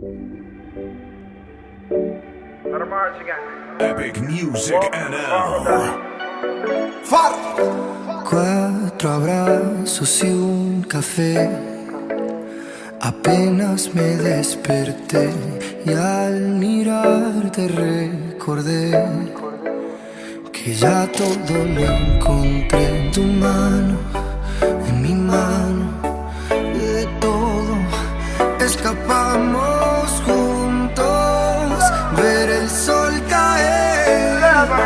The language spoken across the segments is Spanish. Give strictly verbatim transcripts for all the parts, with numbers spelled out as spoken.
Epic Music N L. Cuatro abrazos y un café. Apenas me desperté y al mirarte recordé que ya todo lo encontré en tu mano, en mi mano. De todo escapamos juntos, ver el sol caer.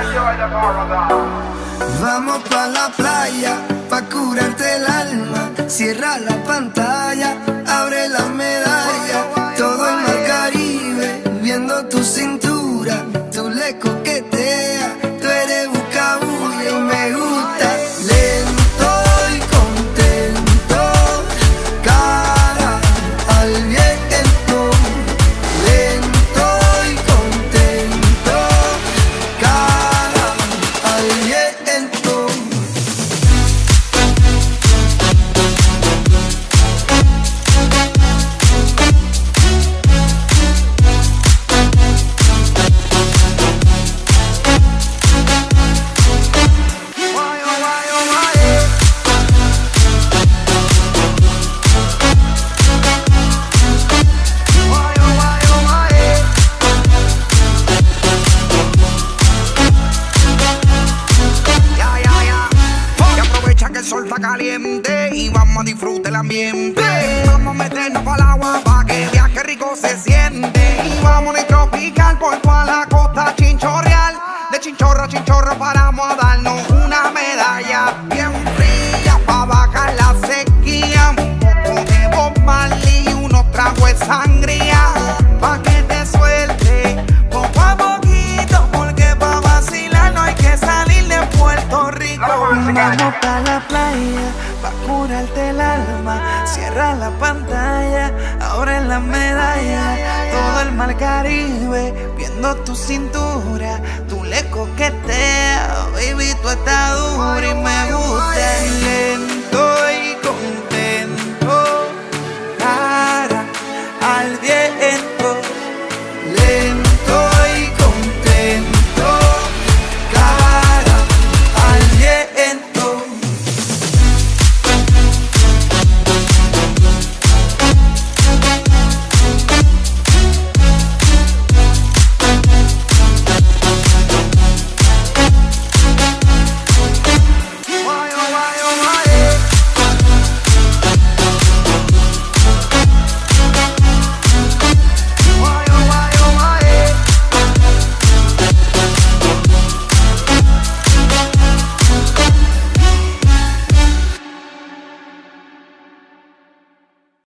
Vamos pa' la playa, pa' curarte el alma. Cierra la pantalla, abre la medalla. Todo el mar Caribe, viendo tu cintura. Tú le coqueteas, tú eres buscabulla y me gusta. Lento y contento, cara al viento. Lento y contento, cara al viento. El sol está caliente y vamos a disfrutar el ambiente. Vamos a meternos para el agua pa' que viaje rico se siente. Y vamos a tropical por toda la costa chinchorreal. De chinchorro a chinchorro paramos a darnos una medalla bien fría pa' bajar la sequía. Un poco de Bob Marley y unos tragos de sangría pa' que te suelte poco a poquito, porque pa' vacilar no hay que salir de Puerto Rico. Vamos pa' la playa, pa' curarte el alma. Cierra la pantalla, abre la medalla. Todo el mar Caribe, viendo tu cintura. Tú le coqueteas, baby, tú estás dura y me gusta.